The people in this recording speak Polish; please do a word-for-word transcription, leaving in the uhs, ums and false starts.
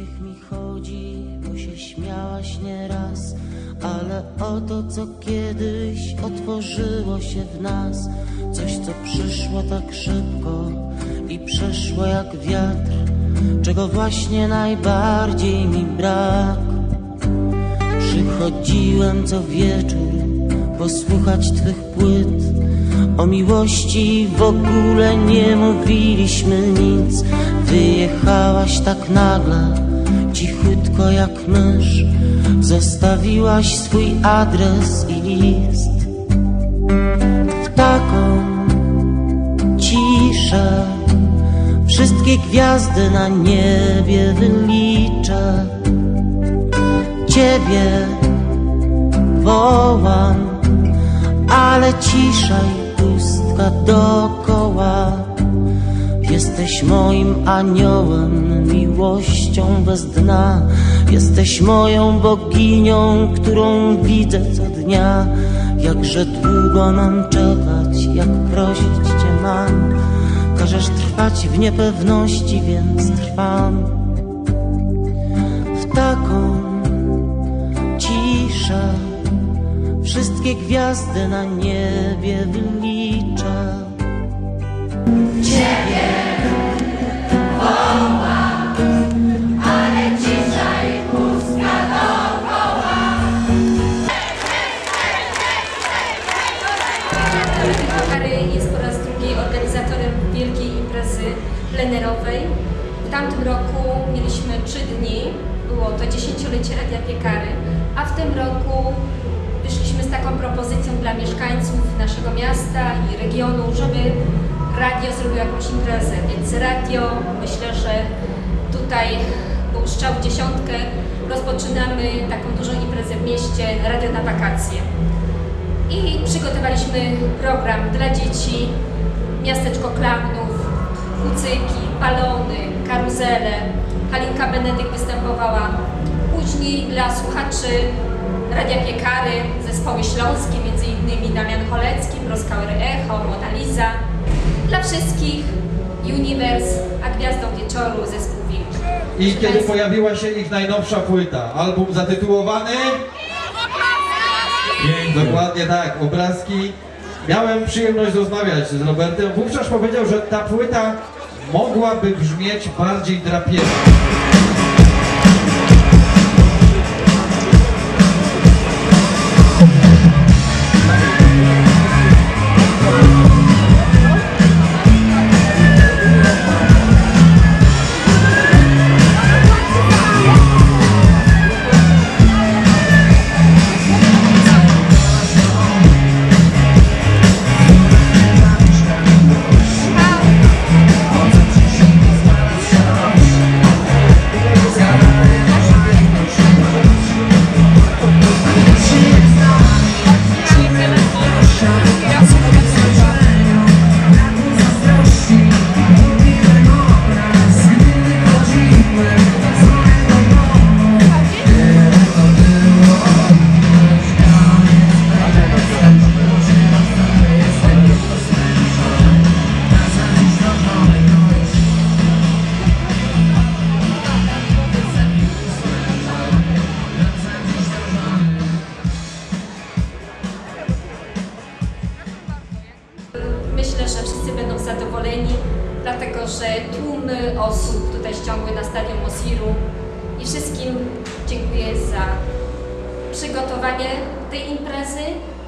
niech mi chodzi, bo się śmiałaś nieraz, ale o to, co kiedyś otworzyło się w nas, coś, co przyszło tak szybko i przeszło jak wiatr, czego właśnie najbardziej mi brak. Przychodziłem co wieczór posłuchać twych płyt, o miłości w ogóle nie mówiliśmy nic. Wyjechałaś tak nagle, cichutko jak mysz, zostawiłaś swój adres i list. W taką ciszę wszystkie gwiazdy na niebie wyliczę. Ciebie wołam, ale cisza i pustka dookoła. Jesteś moim aniołem, miłością bez dna. Jesteś moją boginią, którą widzę co dnia. Jakże długo mam czekać, jak prosić Cię mam. Każesz trwać w niepewności, więc trwam. W taką ciszę wszystkie gwiazdy na niebie wyliczę. Ciebie wołam, ale cisza i pustka dookoła. Kary jest po raz drugi organizatorem wielkiej imprezy plenerowej. W tamtym roku mieliśmy trzy dni, było to dziesięciolecie Radia Piekary, a w tym roku wyszliśmy z taką propozycją dla mieszkańców naszego miasta i regionu, żeby radio zrobiło jakąś imprezę, więc radio, myślę, że tutaj był strzał w dziesiątkę, rozpoczynamy taką dużą imprezę w mieście, Radio na wakacje. I przygotowaliśmy program dla dzieci, miasteczko klaunów, kucyki, balony, karuzele. Halinka Benedyk występowała. Później dla słuchaczy Radia Piekary, zespoły śląskie, między innymi Damian Cholecki, Proskauer Echo, Mona Lisa. Dla wszystkich Universe, a gwiazdą wieczoru zespół Wilk. I kiedy pojawiła się ich najnowsza płyta, album zatytułowany? Pięknie. Dokładnie tak, obrazki. Miałem przyjemność rozmawiać z Robertem. Wówczas powiedział, że ta płyta mogłaby brzmieć bardziej drapieżnie. Myślę, że wszyscy będą zadowoleni, dlatego że tłumy osób tutaj ściągły na stadion Mosiru i wszystkim dziękuję za przygotowanie tej imprezy.